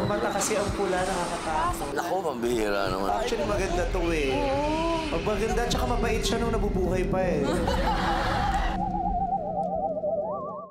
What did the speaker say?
Ang mata kasi ang pula, nakakatakot. Naku, mabihira naman. Actually, maganda to eh. Pag maganda, tsaka mabait siya nung nabubuhay pa eh.